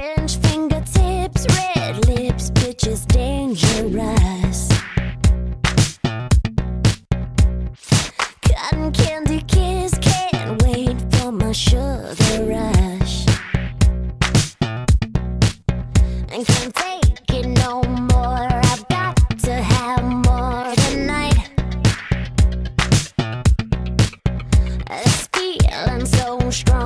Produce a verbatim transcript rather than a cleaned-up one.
French fingertips, red lips, bitches dangerous. Cotton candy kiss, can't wait for my sugar rush. And can't take it no more, I've got to have more tonight. This feeling so strong.